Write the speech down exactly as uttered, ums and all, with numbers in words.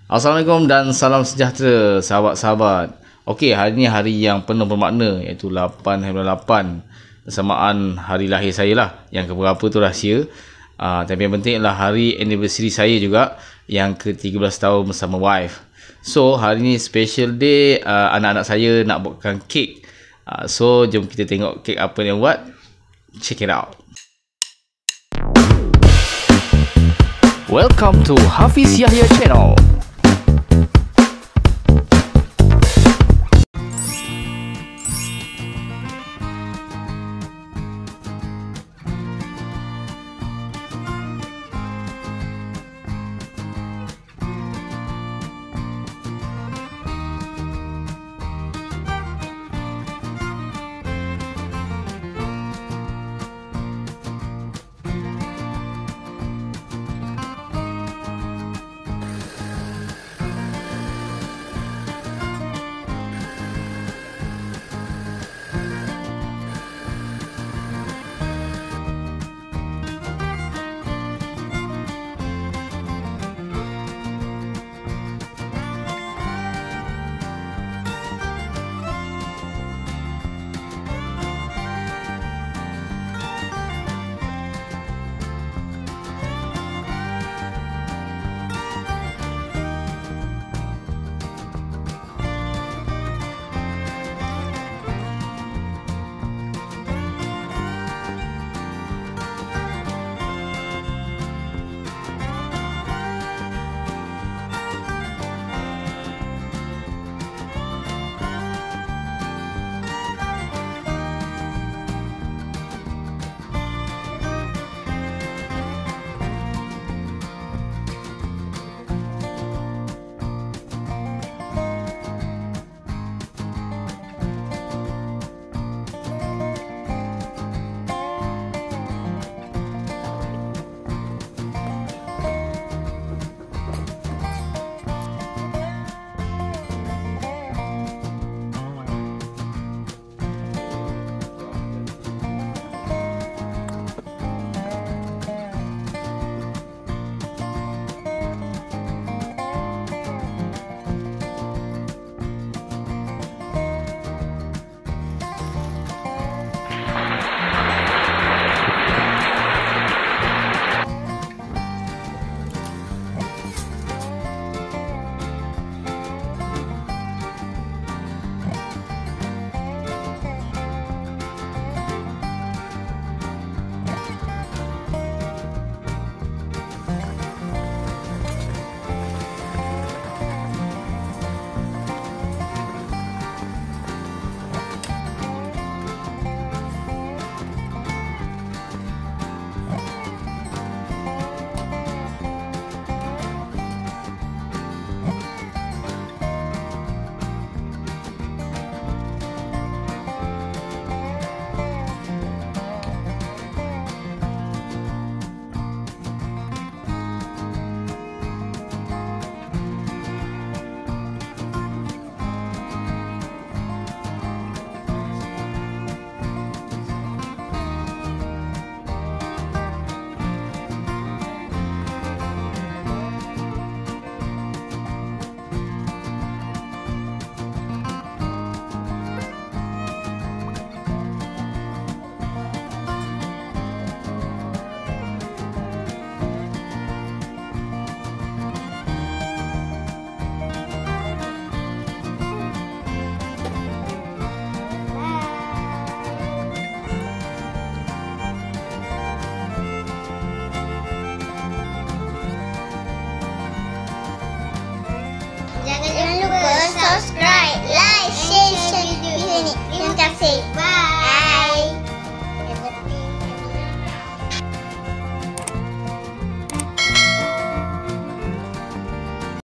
Assalamualaikum dan salam sejahtera sahabat-sahabat. Okey, hari ni hari yang penuh bermakna, iaitu lapan hari lapan bersamaan hari lahir saya lah. Yang keberapa tu rahsia. Uh, tapi yang penting adalah hari anniversary saya juga, yang ke tiga belas tahun bersama wife. So hari ni special day, uh, anak-anak saya nak buatkan kek. Uh, so jom kita tengok kek apa yang buat. Check it out. Welcome to Hafiz Yahya channel.